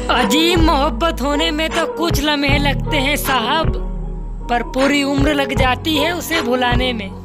अजीब मोहब्बत होने में तो कुछ लम्हे लगते हैं साहब, पर पूरी उम्र लग जाती है उसे भुलाने में।